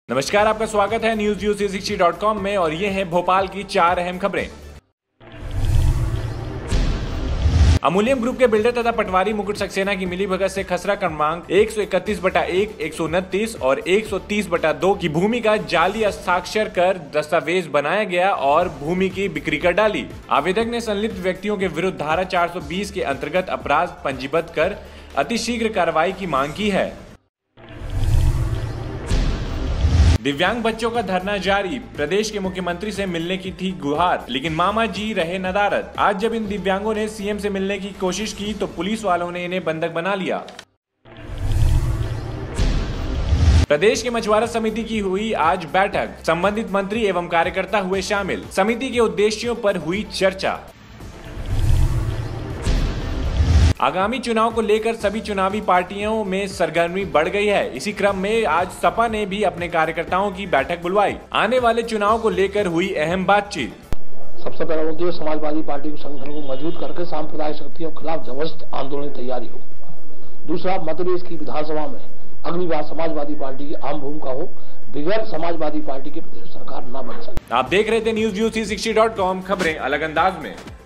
नमस्कार, आपका स्वागत है news360.com में और ये हैं भोपाल की 4 अहम खबरें। अमूल्यम ग्रुप के बिल्डर तथा पटवारी मुकुट सक्सेना की मिलीभगत से खसरा क्रमांक 131/1, 129 और 130/2 की भूमि का जाली हस्ताक्षर कर दस्तावेज बनाया गया और भूमि की बिक्री कर डाली। आवेदक ने संलिप्त व्यक्तियों के विरुद्ध धारा 420 के अंतर्गत अपराध पंजीबद्ध कर अतिशीघ्र कार्रवाई की मांग की है। दिव्यांग बच्चों का धरना जारी। प्रदेश के मुख्यमंत्री से मिलने की थी गुहार, लेकिन मामा जी रहे नदारद। आज जब इन दिव्यांगों ने सीएम से मिलने की कोशिश की तो पुलिस वालों ने इन्हें बंधक बना लिया। प्रदेश के मछुआरा समिति की हुई आज बैठक। संबंधित मंत्री एवं कार्यकर्ता हुए शामिल। समिति के उद्देश्यों पर हुई चर्चा। आगामी चुनाव को लेकर सभी चुनावी पार्टियों में सरगर्मी बढ़ गई है। इसी क्रम में आज सपा ने भी अपने कार्यकर्ताओं की बैठक बुलवाई। आने वाले चुनाव को लेकर हुई अहम बातचीत। सबसे पहला मुद्दा समाजवादी पार्टी के संगठन को मजबूत करके सांप्रदायिक शक्तियों के खिलाफ जबरदस्त आंदोलन की तैयारी हो। दूसरा, मध्य प्रदेश की विधानसभा में अगली बार समाजवादी पार्टी की आम भूमिका हो, बगैर समाजवादी पार्टी की प्रदेश सरकार न बन सके। आप देख रहे थे news360.com, खबरें अलग अंदाज में।